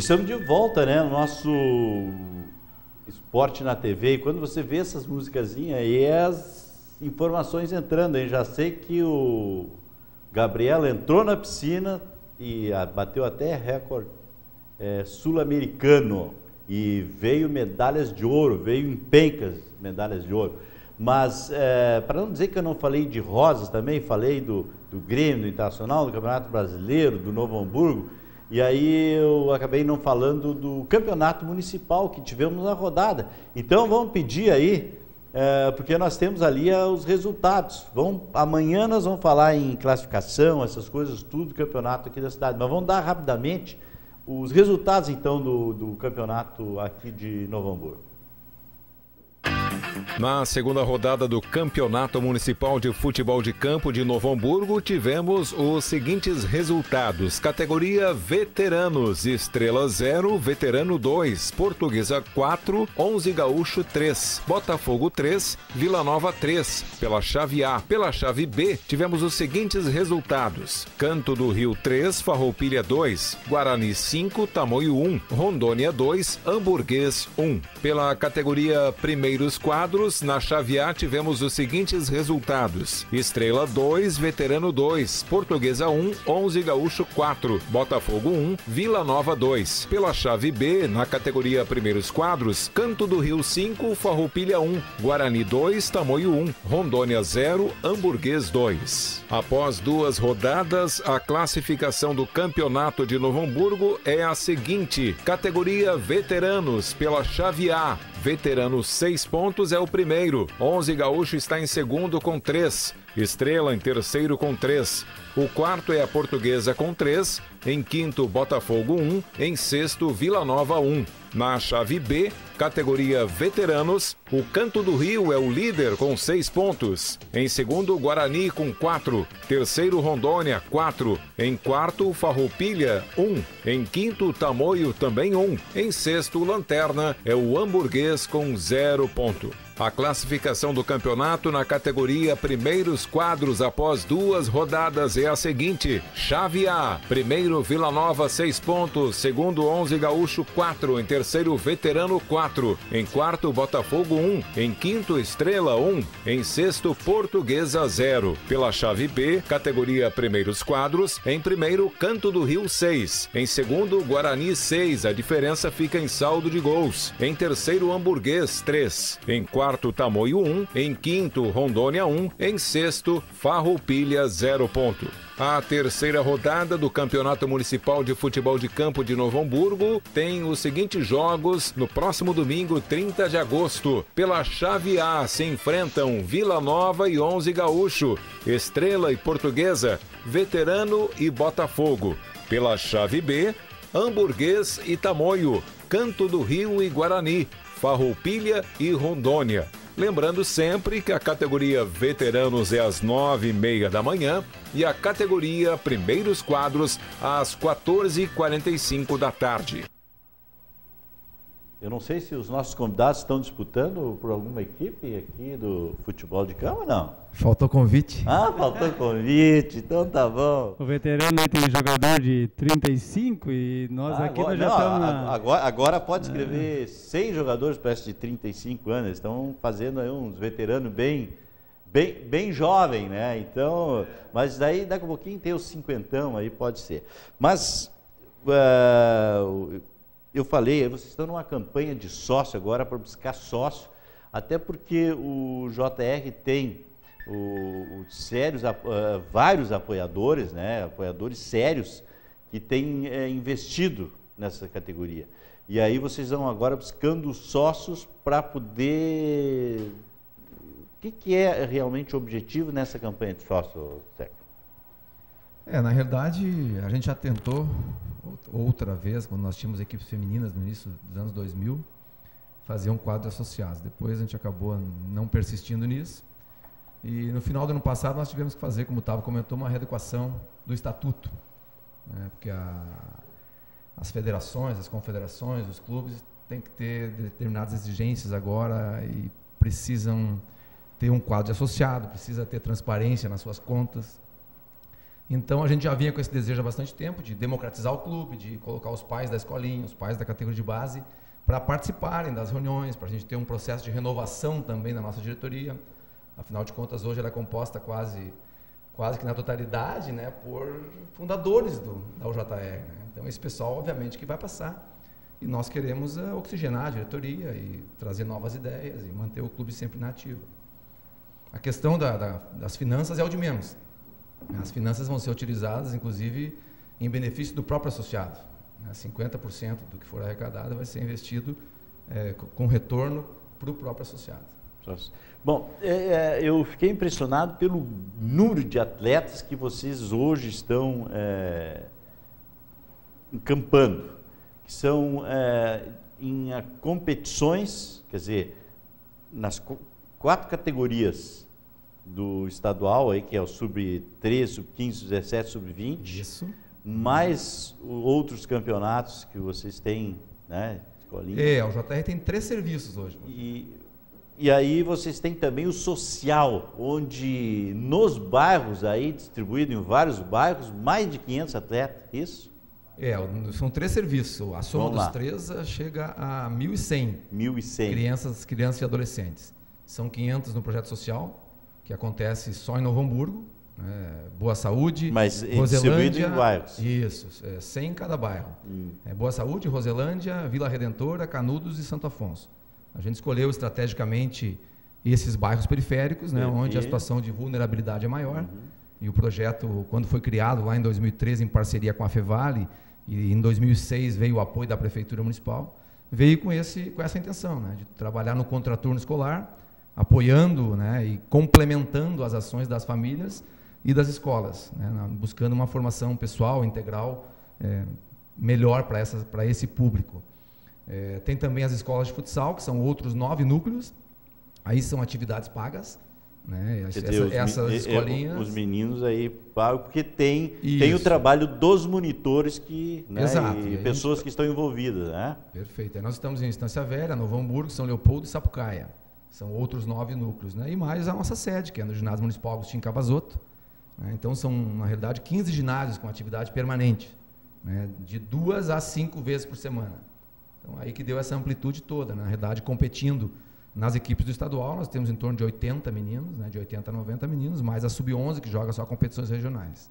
Estamos de volta, né, no nosso Esporte na TV, e quando você vê essas musicazinhas aí, as informações entrando, hein? Já sei que o Gabriel entrou na piscina e bateu até recorde sul-americano, e veio medalhas de ouro, veio em pencas medalhas de ouro. Mas, para não dizer que eu não falei de rosas também, falei do Grêmio, do Internacional, do Campeonato Brasileiro, do Novo Hamburgo, e aí eu acabei não falando do campeonato municipal que tivemos na rodada. Então vamos pedir aí, porque nós temos ali os resultados. Amanhã nós vamos falar em classificação, essas coisas, tudo do campeonato aqui da cidade. Mas vamos dar rapidamente os resultados então do campeonato aqui de Novo Hamburgo. Na segunda rodada do Campeonato Municipal de Futebol de Campo de Novo Hamburgo, tivemos os seguintes resultados. Categoria Veteranos: Estrela 0, Veterano 2, Portuguesa 4, 11 Gaúcho 3, Botafogo 3, Vila Nova 3, pela chave A. Pela chave B, tivemos os seguintes resultados. Canto do Rio 3, Farroupilha 2, Guarani 5, Tamoio 1, Rondônia 2, Hamburguês 1. Pela categoria Primeiros Quadros, na chave A tivemos os seguintes resultados. Estrela 2, Veterano 2, Portuguesa 1, 11 Gaúcho 4, Botafogo 1, Vila Nova 2. Pela chave B, na categoria Primeiros Quadros, Canto do Rio 5, Farroupilha 1, Guarani 2, Tamoio 1, Rondônia 0, Hamburguês 2. Após 2 rodadas, a classificação do Campeonato de Novo Hamburgo é a seguinte. Categoria Veteranos, pela chave A, Veterano 6 pontos é o primeiro. 11 Gaúcho está em segundo com 3. Estrela em terceiro com 3. O quarto é a Portuguesa com 3. Em quinto, Botafogo 1. Em sexto, Vila Nova 1. Na chave B, categoria Veteranos, o Canto do Rio é o líder com 6 pontos. Em segundo, Guarani com 4. Terceiro, Rondônia, 4. Em quarto, Farroupilha, 1. Em quinto, Tamoio, também 1. Em sexto, Lanterna, é o Hamburguês com 0 ponto. A classificação do campeonato na categoria Primeiros Quadros após 2 rodadas é a seguinte. Chave A, primeiro Vila Nova 6 pontos, segundo 11 Gaúcho 4, em terceiro Veterano 4, em quarto Botafogo 1, em quinto Estrela 1, em sexto Portuguesa 0. Pela chave B, categoria Primeiros Quadros, em primeiro Canto do Rio 6, em segundo Guarani 6, a diferença fica em saldo de gols, em terceiro Hamburguês 3, em quarto Tamoio 1, em quinto Rondônia 1, em sexto Farroupilha 0 ponto. A terceira rodada do Campeonato Municipal de Futebol de Campo de Novo Hamburgo tem os seguintes jogos no próximo domingo, 30 de agosto. Pela chave A se enfrentam Vila Nova e 11 Gaúcho, Estrela e Portuguesa, Veterano e Botafogo. Pela chave B, Hamburguês e Tamoio, Canto do Rio e Guarani, Farroupilha e Rondônia. Lembrando sempre que a categoria Veteranos é às 9h30 da manhã e a categoria Primeiros Quadros às 14h45 da tarde. Eu não sei se os nossos convidados estão disputando por alguma equipe aqui do futebol de campo ou não? Faltou convite. Ah, faltou convite, então tá bom. O veterano aí tem jogador de 35 e nós aqui nós já estamos na... Agora pode escrever 100 jogadores, parece, de 35 anos. Eles estão fazendo aí uns veteranos bem jovem, né? Então, mas daí daqui a pouquinho tem os cinquentão aí, pode ser. Mas... eu falei, vocês estão numa campanha de sócio agora para buscar sócio, até porque o JR tem vários apoiadores, né, apoiadores sérios que têm investido nessa categoria. E aí vocês vão agora buscando sócios para poder... O que é realmente o objetivo nessa campanha de sócio, Sérgio? Na realidade, a gente já tentou outra vez, quando nós tínhamos equipes femininas no início dos anos 2000, fazer um quadro de associados. Depois a gente acabou não persistindo nisso. E no final do ano passado nós tivemos que fazer, como o Tavo comentou, uma readequação do estatuto, né? Porque as federações, as confederações, os clubes têm que ter determinadas exigências agora e precisam ter um quadro de associado, precisa ter transparência nas suas contas. Então a gente já vinha com esse desejo há bastante tempo de democratizar o clube, de colocar os pais da escolinha, os pais da categoria de base para participarem das reuniões, para a gente ter um processo de renovação também na nossa diretoria. Afinal de contas, hoje ela é composta quase que na totalidade, né, por fundadores da UJR. Né? Então esse pessoal, obviamente, que vai passar. E nós queremos oxigenar a diretoria e trazer novas ideias e manter o clube sempre na ativa. A questão das finanças é o de menos. As finanças vão ser utilizadas, inclusive, em benefício do próprio associado. 50% do que for arrecadado vai ser investido com retorno para o próprio associado. Bom, eu fiquei impressionado pelo número de atletas que vocês hoje estão encampando, que são em competições, quer dizer, nas 4 categorias do estadual, aí, que é o sub-13, sub-15, sub-17, sub-20. Isso. Mais outros campeonatos que vocês têm, né? Escolinha. O JR tem 3 serviços hoje. E aí vocês têm também o social, onde nos bairros aí, distribuído em vários bairros, mais de 500 atletas, isso? São 3 serviços. A soma dos 3 chega a 1.100. 1.100. Crianças e adolescentes. São 500 no projeto social, que acontece só em Novo Hamburgo, Boa Saúde, mas Roselândia, em bairros. Isso, 100 em cada bairro. Boa Saúde, Roselândia, Vila Redentora, Canudos e Santo Afonso. A gente escolheu estrategicamente esses bairros periféricos, né, onde a situação de vulnerabilidade é maior. E o projeto, quando foi criado lá em 2013 em parceria com a Fevale, e em 2006 veio o apoio da Prefeitura Municipal, veio com essa intenção, né, de trabalhar no contraturno escolar, apoiando, né, e complementando as ações das famílias e das escolas, né, buscando uma formação pessoal, integral, melhor para esse público. Tem também as escolas de futsal, que são outros 9 núcleos, aí são atividades pagas, né, essas escolinhas... Os meninos aí pagam, porque tem o trabalho dos monitores que, né, e pessoas que estão envolvidas. Né? Perfeito. Aí nós estamos em Estância Velha, Novo Hamburgo, São Leopoldo e Sapucaia. São outros 9 núcleos, né? E mais a nossa sede, que é no Ginásio Municipal Agostinho Cavazotto. Né? Então, são, na realidade, 15 ginásios com atividade permanente, né? De 2 a 5 vezes por semana. Então, aí que deu essa amplitude toda, né? Na realidade, competindo nas equipes do estadual, nós temos em torno de 80 meninos, né? De 80 a 90 meninos, mais a Sub-11, que joga só competições regionais.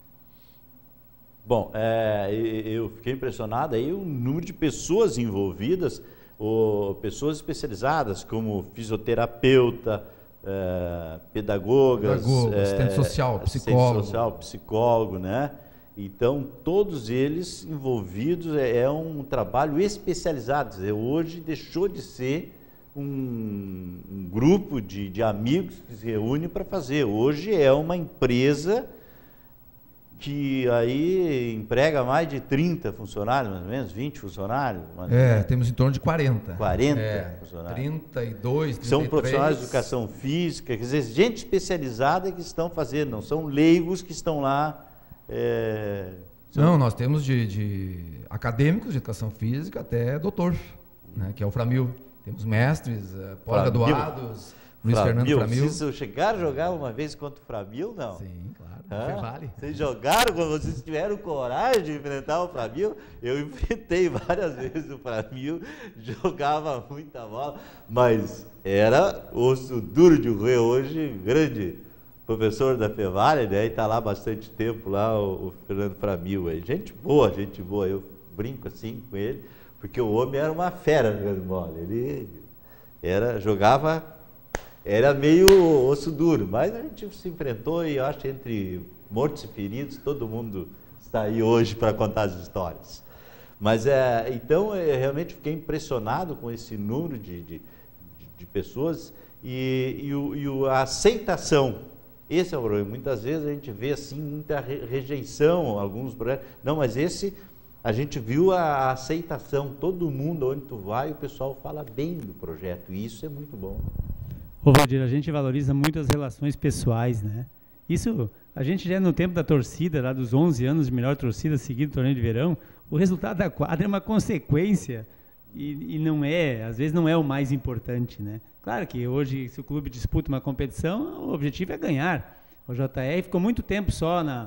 Bom, eu fiquei impressionado aí o número de pessoas envolvidas, pessoas especializadas como fisioterapeuta, pedagogas, assistente social, psicólogo, né? Então, todos eles envolvidos, é um trabalho especializado. Quer dizer, hoje deixou de ser um grupo de amigos que se reúnem para fazer. Hoje é uma empresa que aí emprega mais de 30 funcionários, mais ou menos, 20 funcionários. Temos em torno de 40. 40 funcionários. 32, 33. São profissionais de educação física, quer dizer, gente especializada que estão fazendo, não são leigos que estão lá. Não, nós temos de acadêmicos de educação física até doutor, né, que é o Framil. Temos mestres, pós-graduados, Luiz Fernando Framil. Vocês chegaram a jogar uma vez contra o Framil, não? Sim, claro. Vale. Vocês jogaram, quando vocês tiveram coragem de enfrentar o Framil? Eu enfrentei várias vezes o Framil, jogava muita bola, mas era osso duro de roer. Hoje, grande professor da Fevale, né? E está lá há bastante tempo, lá o Fernando Framil. Gente boa, eu brinco assim com ele, porque o homem era uma fera jogando bola. Ele era meio osso duro, mas a gente se enfrentou e eu acho que entre mortos e feridos, todo mundo está aí hoje para contar as histórias. Mas, então, eu realmente fiquei impressionado com esse número de pessoas e a aceitação. Esse é o problema. Muitas vezes a gente vê assim muita rejeição a alguns projetos. Não, mas esse a gente viu a aceitação. Todo mundo, onde tu vai, o pessoal fala bem do projeto. E isso é muito bom. Ô, Valdir, a gente valoriza muito as relações pessoais, né? Isso, a gente já no tempo da torcida, lá dos 11 anos de melhor torcida seguida do torneio de verão, o resultado da quadra é uma consequência e não é, às vezes não é o mais importante, né? Claro que hoje, se o clube disputa uma competição, o objetivo é ganhar. O JR ficou muito tempo só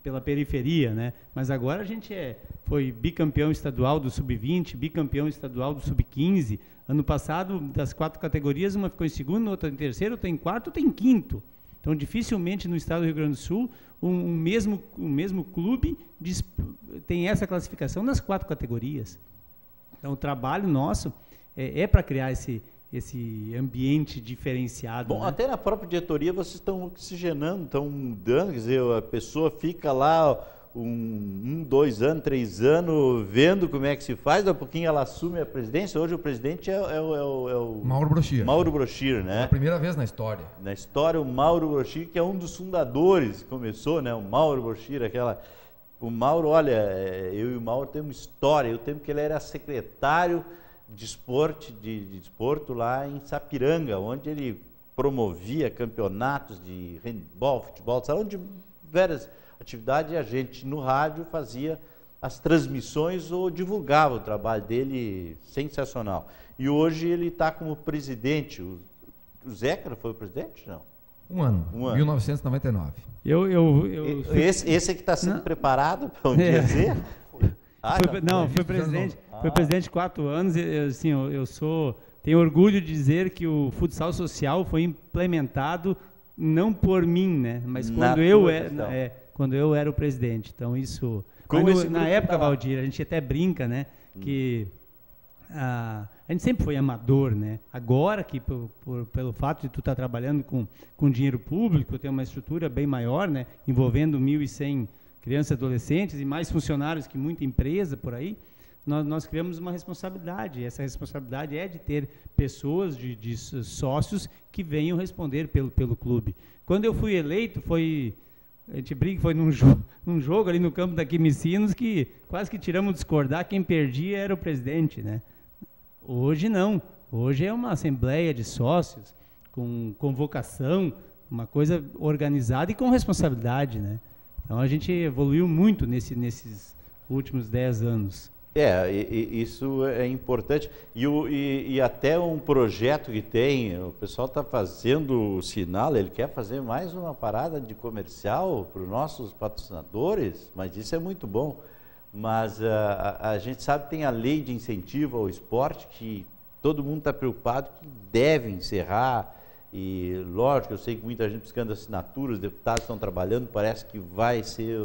pela periferia, né? Mas agora a gente foi bicampeão estadual do Sub-20, bicampeão estadual do Sub-15. Ano passado, das 4 categorias, uma ficou em segundo, outra em terceiro, outra em quarto, outra em quinto. Então, dificilmente no estado do Rio Grande do Sul, um mesmo clube tem essa classificação nas 4 categorias. Então, o trabalho nosso é para criar esse ambiente diferenciado. Bom, né? Até na própria diretoria vocês estão oxigenando, estão mudando, quer dizer, a pessoa fica lá 2 anos, 3 anos, vendo como é que se faz, daqui a pouquinho ela assume a presidência. Hoje o presidente é o Mauro Brochir. Mauro Brochir, né? É a primeira vez na história. Na história, o Mauro Brochir, que é um dos fundadores, começou, né? O Mauro Brochir, o Mauro, olha, eu e o Mauro temos história. O tempo que ele era secretário de desporto lá em Sapiranga, onde ele promovia campeonatos de handball, futebol, salão de várias atividades, e a gente no rádio fazia as transmissões ou divulgava o trabalho dele, sensacional. E hoje ele está como presidente. O Zeca foi o presidente? Não. Um ano. 1999. Esse é que está sendo preparado para um dia dizer? Foi presidente 4 anos. Assim, tenho orgulho de dizer que o futsal social foi implementado não por mim, né? Mas quando eu era o presidente. Então isso, na época, Valdir, a gente até brinca, né? Que a gente sempre foi amador, né? Agora que pelo fato de tu estar trabalhando com dinheiro público, ter uma estrutura bem maior, né? Envolvendo 1.100 crianças e adolescentes e mais funcionários que muita empresa por aí, nós criamos uma responsabilidade. Essa responsabilidade é de ter pessoas, de sócios que venham responder pelo clube. Quando eu fui eleito, a gente brinca, foi num jogo ali no campo da Quimicinos que quase que tiramos discordar, quem perdia era o presidente, né? Hoje não. Hoje é uma assembleia de sócios com convocação, uma coisa organizada e com responsabilidade, né? Então a gente evoluiu muito nesses últimos 10 anos. Isso é importante. E até um projeto que tem, o pessoal está fazendo o sinal, ele quer fazer mais uma parada de comercial para os nossos patrocinadores, mas isso é muito bom. Mas a gente sabe que tem a lei de incentivo ao esporte, que todo mundo está preocupado que deve encerrar. E lógico, eu sei que muita gente buscando assinaturas, os deputados estão trabalhando, parece que vai ser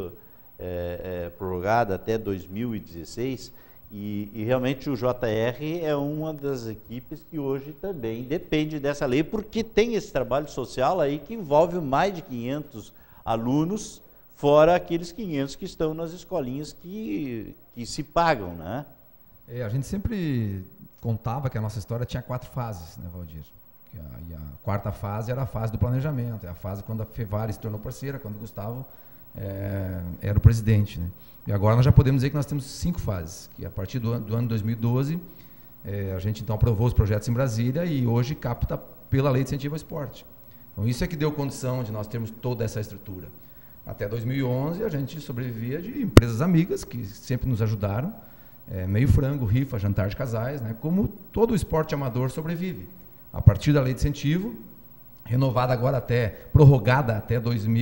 prorrogada até 2016, e realmente o JR é uma das equipes que hoje também depende dessa lei, porque tem esse trabalho social aí que envolve mais de 500 alunos, fora aqueles 500 que estão nas escolinhas que se pagam, né? A gente sempre contava que a nossa história tinha 4 fases, né, Valdir? E a 4ª fase era a fase do planejamento, é a fase quando a Fevari se tornou parceira, quando o Gustavo era o presidente, né? E agora nós já podemos dizer que nós temos 5 fases, que a partir do ano 2012 a gente então aprovou os projetos em Brasília e hoje capta pela Lei de Incentivo ao Esporte. Então isso é que deu condição de nós termos toda essa estrutura. Até 2011 a gente sobrevivia de empresas amigas que sempre nos ajudaram, Meio Frango, rifa, jantar de casais, né? Como todo o esporte amador sobrevive. A partir da Lei de Incentivo, renovada agora prorrogada até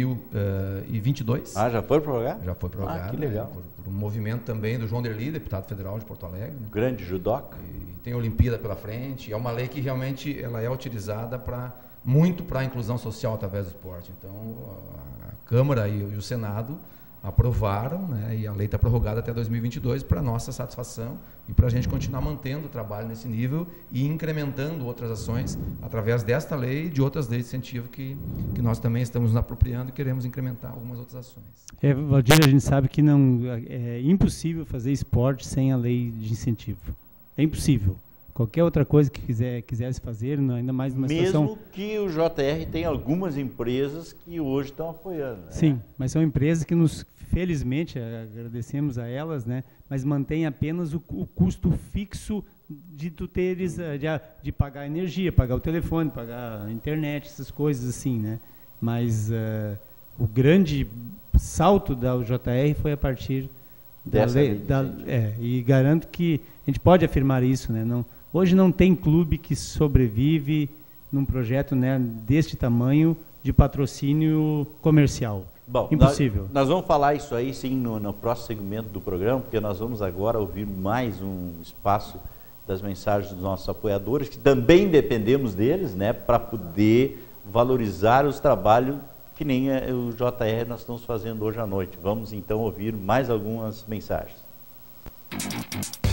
2022. Já foi prorrogada? Já foi prorrogada. Que legal. Por um movimento também do João Derli, deputado federal de Porto Alegre. Né? Grande judoca. E tem a Olimpíada pela frente. É uma lei que realmente ela é utilizada muito para a inclusão social através do esporte. Então, a Câmara e o Senado aprovaram, né, e a lei está prorrogada até 2022 para nossa satisfação e para a gente continuar mantendo o trabalho nesse nível e incrementando outras ações através desta lei e de outras leis de incentivo que nós também estamos nos apropriando e queremos incrementar algumas outras ações. Valdir, a gente sabe que é impossível fazer esporte sem a lei de incentivo. É impossível. Qualquer outra coisa que quisesse fazer, ainda mais numa situação... Mesmo que o JR tem algumas empresas que hoje estão apoiando. Né? Sim, mas são empresas que felizmente, agradecemos a elas, né? Mas mantém apenas o custo fixo de tu teres, de pagar a energia, pagar o telefone, pagar a internet, essas coisas assim, né? Mas o grande salto da UJR foi a partir da lei. E garanto que a gente pode afirmar isso, né? Hoje não tem clube que sobrevive num projeto, né, deste tamanho de patrocínio comercial. Bom, impossível. Nós vamos falar isso aí sim no próximo segmento do programa, porque nós vamos agora ouvir mais um espaço das mensagens dos nossos apoiadores, que também dependemos deles, né, para poder valorizar os trabalhos que nem o JR nós estamos fazendo hoje à noite. Vamos então ouvir mais algumas mensagens.